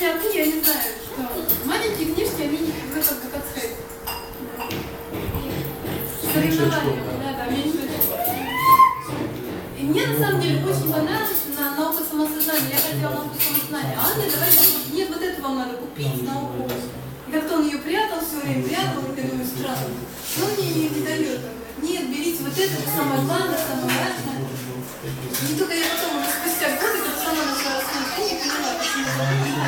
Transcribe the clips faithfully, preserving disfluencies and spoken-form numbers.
если они, я не знаю, что маленькие книжки, они в этом как отсказать. Соревнования, да, да, меньше. И мне на самом деле очень понравилось на науку самосознания. Я хотела науку самосознания. А Анна говорит, нет, вот это вам надо купить, науку. И как-то он ее прятал, все время прятал, и я думаю, странно. Но он мне не, не дает. Нет, берите вот это, самое главное, самое важное. И только я потом, уже спустя годы, когда сама начала рассказывать, я не поняла, почему это.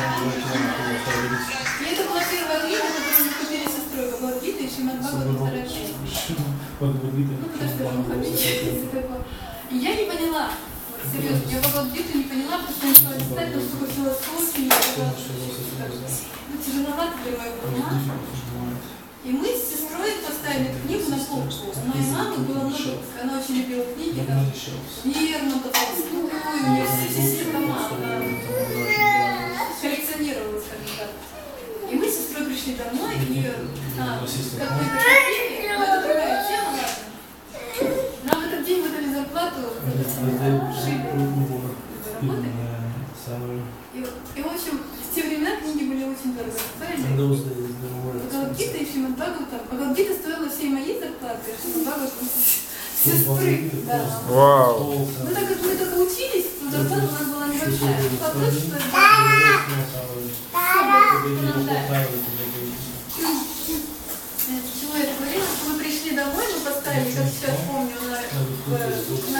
И это была первая книга, которую мы купили с сестрой, Бхагавад-гита и Шримад Бхагаватам вторая часть. Ну, потому что он победитель такой. И я не поняла, вот, серьезно, я Бхагавад-гиту не поняла, потому что я начала читать, там столько философии, ну, тяжеловато для моего ума. И мы с сестрой поставили эту книгу на полку. У моей мамы было много, она очень любила книги, там, Лермонтова, Толстую, у нее все все тома, она коллекционировала, скажем так. И мы с сестрой пришли домой, и а, как мы это купили, но это другая тема, ладно. Нам в этот день выдали зарплату, шили работы. И, и, в общем, в те времена книги были очень дорого стоили. Бхагавад-гита и Шримад Бхагаватам. Бхагавад-гита стоила всей моей зарплаты, а Шримад Бхагаватам сестры. Да. Вау. Ну так как мы только учились, то зарплата у нас была небольшая. Вопрос, что чего я говорила, что мы пришли домой, мы поставили, как сейчас помню, на